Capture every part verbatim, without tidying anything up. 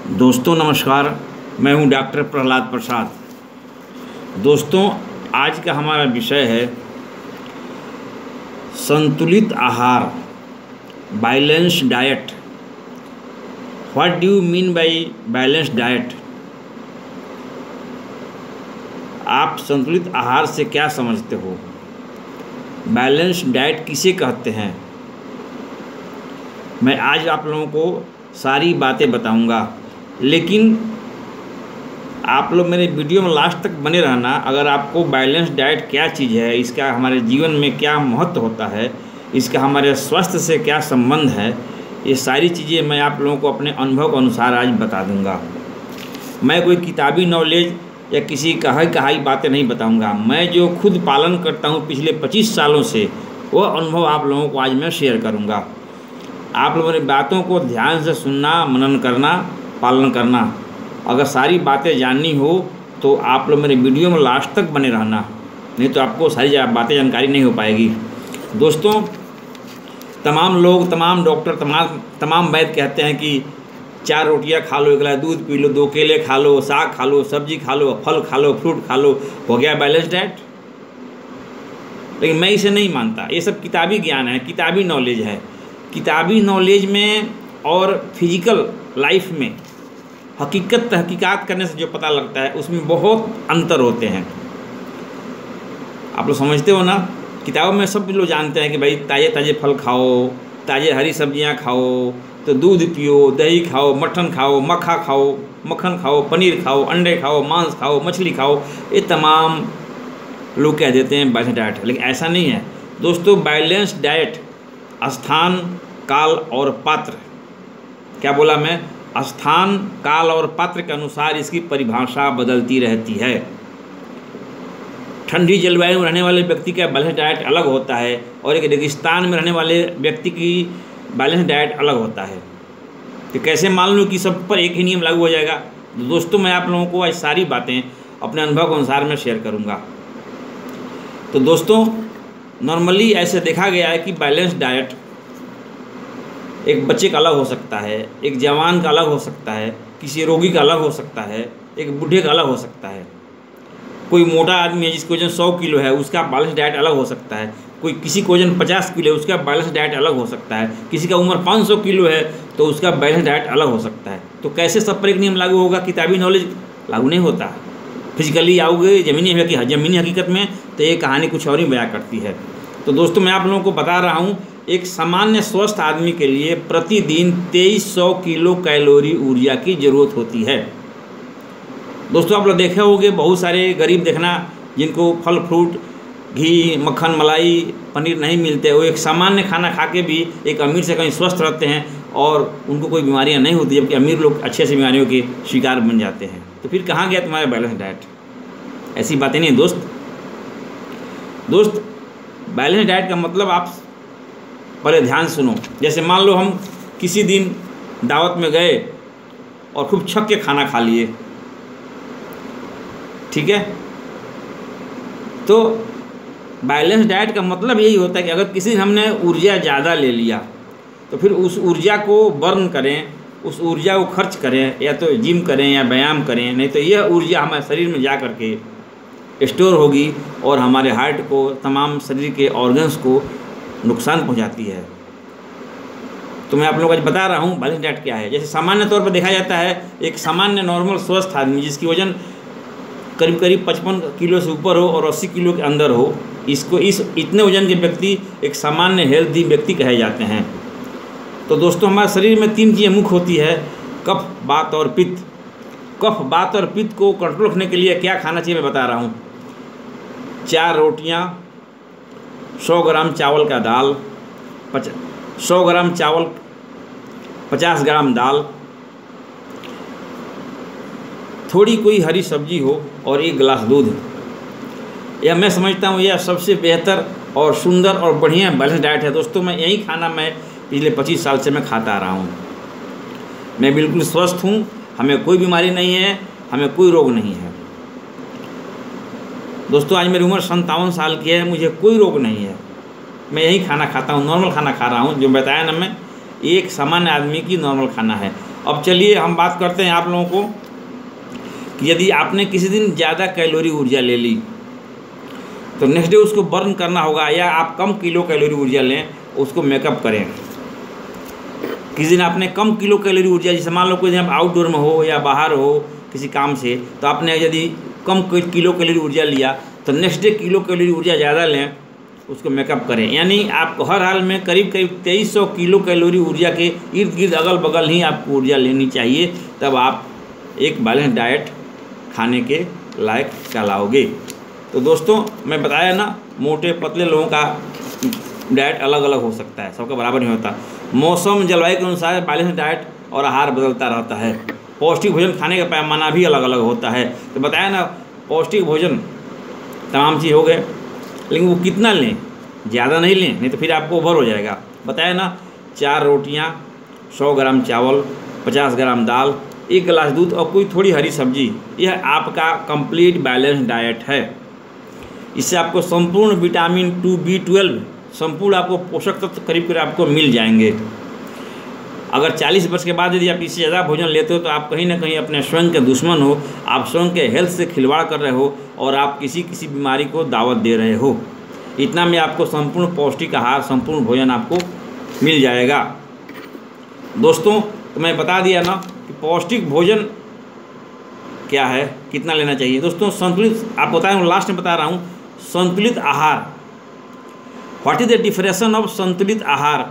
दोस्तों नमस्कार, मैं हूं डॉक्टर प्रहलाद प्रसाद। दोस्तों, आज का हमारा विषय है संतुलित आहार, balance diet. What do you mean by balance diet? आप संतुलित आहार से क्या समझते हो? बैलेंस डाइट किसे कहते हैं? मैं आज आप लोगों को सारी बातें बताऊंगा, लेकिन आप लोग मेरे वीडियो में लास्ट तक बने रहना। अगर आपको बैलेंस डाइट क्या चीज़ है, इसका हमारे जीवन में क्या महत्व होता है, इसका हमारे स्वास्थ्य से क्या संबंध है, ये सारी चीज़ें मैं आप लोगों को अपने अनुभव के अनुसार आज बता दूंगा। मैं कोई किताबी नॉलेज या किसी कहाई कहाई बातें नहीं बताऊंगा। मैं जो खुद पालन करता हूँ पिछले पच्चीस सालों से, वो अनुभव आप लोगों को आज मैं शेयर करूँगा। आप लोगों ने बातों को ध्यान से सुनना, मनन करना, पालन करना। अगर सारी बातें जाननी हो तो आप लोग मेरे वीडियो में लास्ट तक बने रहना, नहीं तो आपको सारी बातें जानकारी नहीं हो पाएगी। दोस्तों, तमाम लोग, तमाम डॉक्टर, तमाम तमाम वैद्य कहते हैं कि चार रोटियां खा लो, एक गिलास दूध पी लो, दो केले खा लो, साग खा लो, सब्जी खा लो, फल खा लो, फ्रूट खा लो, हो गया बैलेंस डाइट। लेकिन मैं इसे नहीं मानता। ये सब किताबी ज्ञान है, किताबी नॉलेज है। किताबी नॉलेज में और फिजिकल लाइफ में हकीकत तहकीकात करने से जो पता लगता है, उसमें बहुत अंतर होते हैं। आप लोग समझते हो ना? किताबों में सब लोग जानते हैं कि भाई ताज़े ताज़े फल खाओ, ताज़े हरी सब्जियां खाओ, तो दूध पियो, दही खाओ, मट्ठन खाओ, मक्खा खाओ, मक्खन खाओ, पनीर खाओ, अंडे खाओ, मांस खाओ, मछली खाओ। ये तमाम लोग कह देते हैं बैलेंस डाइट है, लेकिन ऐसा नहीं है। दोस्तों, बैलेंस डाइट स्थान, काल और पात्र, क्या बोला मैं? स्थान, काल और पात्र के अनुसार इसकी परिभाषा बदलती रहती है। ठंडी जलवायु में रहने वाले व्यक्ति का बैलेंस डाइट अलग होता है, और एक रेगिस्तान में रहने वाले व्यक्ति की बैलेंस डाइट अलग होता है। तो कैसे मान लूँ कि सब पर एक ही नियम लागू हो जाएगा? तो दोस्तों, मैं आप लोगों को आज सारी बातें अपने अनुभव के अनुसार मैं शेयर करूँगा। तो दोस्तों, नॉर्मली ऐसे देखा गया है कि बैलेंस डाइट एक बच्चे का अलग हो सकता है, एक जवान का अलग हो सकता है, किसी रोगी का अलग हो सकता है, एक बूढ़े का अलग हो सकता है। कोई मोटा आदमी है जिसका वजन सौ किलो है, उसका बैलेंस डाइट अलग हो सकता है। कोई किसी का वजन पचास किलो है, उसका बैलेंस डाइट अलग हो सकता है। किसी का उम्र पाँच सौ किलो है तो उसका बैलेंस डाइट अलग हो सकता है। तो कैसे सब पर एक नियम लागू होगा? किताबी नॉलेज लागू नहीं होता। फिजिकली आओगे जमीनी हकीकत जमीनी हकीकत में, तो ये कहानी कुछ और ही बयां करती है। तो दोस्तों, मैं आप लोगों को बता रहा हूँ, एक सामान्य स्वस्थ आदमी के लिए प्रतिदिन तेईस सौ किलो कैलोरी ऊर्जा की ज़रूरत होती है। दोस्तों, आप लोग देखे होंगे बहुत सारे गरीब देखना जिनको फल फ्रूट, घी, मक्खन, मलाई, पनीर नहीं मिलते, वो एक सामान्य खाना खा के भी एक अमीर से कहीं स्वस्थ रहते हैं और उनको कोई बीमारियां नहीं होती, जबकि अमीर लोग अच्छे से बीमारियों के शिकार बन जाते हैं। तो फिर कहाँ गया तुम्हारा बैलेंस डाइट? ऐसी बातें नहीं दोस्त। दोस्त, बैलेंस डाइट का मतलब आप पहले ध्यान सुनो। जैसे मान लो हम किसी दिन दावत में गए और खूब छक के खाना खा लिए, ठीक है? तो बैलेंस डाइट का मतलब यही होता है कि अगर किसी दिन हमने ऊर्जा ज़्यादा ले लिया तो फिर उस ऊर्जा को बर्न करें, उस ऊर्जा को खर्च करें, या तो जिम करें या व्यायाम करें, नहीं तो यह ऊर्जा हमारे शरीर में जा कर के स्टोर होगी और हमारे हार्ट को, तमाम शरीर के ऑर्गन्स को नुकसान पहुंचाती है। तो मैं आप लोगों को आज बता रहा हूँ बैलेंस डाइट क्या है। जैसे सामान्य तौर पर देखा जाता है, एक सामान्य नॉर्मल स्वस्थ आदमी जिसकी वजन करीब करीब पचपन किलो से ऊपर हो और अस्सी किलो के अंदर हो, इसको इस इतने वजन के व्यक्ति एक सामान्य हेल्दी व्यक्ति कहे जाते हैं। तो दोस्तों, हमारे शरीर में तीन चीज़ें मुख्य होती है: कफ, वात और पित्त। कफ, वात और पित्त को कंट्रोल रखने के लिए क्या खाना चाहिए मैं बता रहा हूँ। चार रोटियाँ, सौ ग्राम चावल का दाल, पच सौ ग्राम चावल, पचास ग्राम दाल, थोड़ी कोई हरी सब्जी हो और एक गिलास दूध। यह मैं समझता हूँ यह सबसे बेहतर और सुंदर और बढ़िया बैलेंस डाइट है। दोस्तों, मैं यही खाना मैं पिछले पच्चीस साल से मैं खाता आ रहा हूँ। मैं बिल्कुल स्वस्थ हूँ, हमें कोई बीमारी नहीं है, हमें कोई रोग नहीं है। दोस्तों, आज मेरी उम्र संतावन साल की है, मुझे कोई रोग नहीं है। मैं यही खाना खाता हूँ, नॉर्मल खाना खा रहा हूँ। जो बताया ना मैं, एक सामान्य आदमी की नॉर्मल खाना है। अब चलिए हम बात करते हैं आप लोगों को कि यदि आपने किसी दिन ज़्यादा कैलोरी ऊर्जा ले ली तो नेक्स्ट डे उसको बर्न करना होगा, या आप कम किलो कैलोरी ऊर्जा लें उसको मेकअप करें। किसी दिन आपने कम किलो कैलोरी ऊर्जा, जैसे मान लो कोई दिन आप आउटडोर में हो या बाहर हो किसी काम से, तो आपने यदि कम किलो कैलोरी ऊर्जा लिया तो नेक्स्ट डे किलो कैलोरी ऊर्जा ज़्यादा लें, उसको मेकअप करें। यानी आपको हर हाल में करीब करीब तेईस सौ किलो कैलोरी ऊर्जा के इर्द गिर्द अगल बगल ही आपको ऊर्जा लेनी चाहिए, तब आप एक बैलेंस डाइट खाने के लायक कहलाओगे। तो दोस्तों मैं बताया ना, मोटे पतले लोगों का डाइट अलग अलग हो सकता है, सबका बराबर नहीं होता। मौसम जलवायु के अनुसार बैलेंस डाइट और आहार बदलता रहता है। पौष्टिक भोजन खाने का पैमाना भी अलग अलग होता है। तो बताया ना, पौष्टिक भोजन तमाम चीज़ हो गए, लेकिन वो कितना लें, ज़्यादा नहीं लें, नहीं तो फिर आपको ओवर हो जाएगा। बताया ना, चार रोटियां, सौ ग्राम चावल, पचास ग्राम दाल, एक गिलास दूध और कोई थोड़ी हरी सब्जी, यह आपका कंप्लीट बैलेंस डाइट है। इससे आपको संपूर्ण विटामिन टू बी ट्वेल्व संपूर्ण आपको पोषक तत्व करीब करीब आपको मिल जाएंगे। अगर चालीस वर्ष के बाद यदि आप इससे ज़्यादा भोजन लेते हो तो आप कहीं ना कहीं अपने स्वयं के दुश्मन हो, आप स्वयं के हेल्थ से खिलवाड़ कर रहे हो और आप किसी किसी बीमारी को दावत दे रहे हो। इतना में आपको संपूर्ण पौष्टिक आहार, संपूर्ण भोजन आपको मिल जाएगा। दोस्तों तो मैं बता दिया ना कि पौष्टिक भोजन क्या है, कितना लेना चाहिए। दोस्तों संतुलित, आप बताएं, लास्ट में बता रहा हूँ, संतुलित आहार। What is the definition of संतुलित आहार।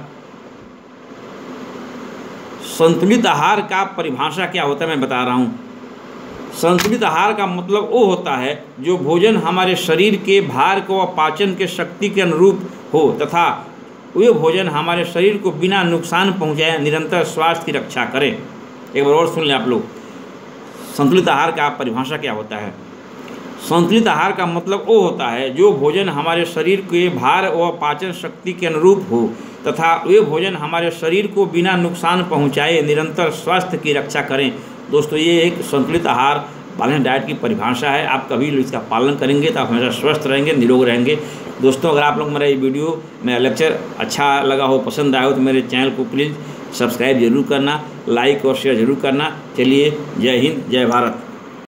संतुलित आहार का परिभाषा क्या होता है मैं बता रहा हूँ। संतुलित आहार का मतलब वो होता है जो भोजन हमारे शरीर के भार को व पाचन के शक्ति के अनुरूप हो तथा वे भोजन हमारे शरीर को बिना नुकसान पहुँचाए निरंतर स्वास्थ्य की रक्षा करें। एक बार और सुन लें आप लोग, संतुलित आहार का परिभाषा क्या होता है। संतुलित आहार का मतलब वो होता है जो भोजन हमारे शरीर के भार व पाचन शक्ति के अनुरूप हो तथा वे भोजन हमारे शरीर को बिना नुकसान पहुंचाए निरंतर स्वास्थ्य की रक्षा करें। दोस्तों ये एक संतुलित आहार बैलेंस डाइट की परिभाषा है। आप कभी इसका पालन करेंगे तो आप हमेशा स्वस्थ रहेंगे, निरोग रहेंगे। दोस्तों अगर आप लोग मेरा ये वीडियो, मेरा लेक्चर अच्छा लगा हो, पसंद आया हो तो मेरे चैनल को प्लीज़ सब्सक्राइब जरूर करना, लाइक और शेयर जरूर करना। चलिए, जय हिंद, जय भारत।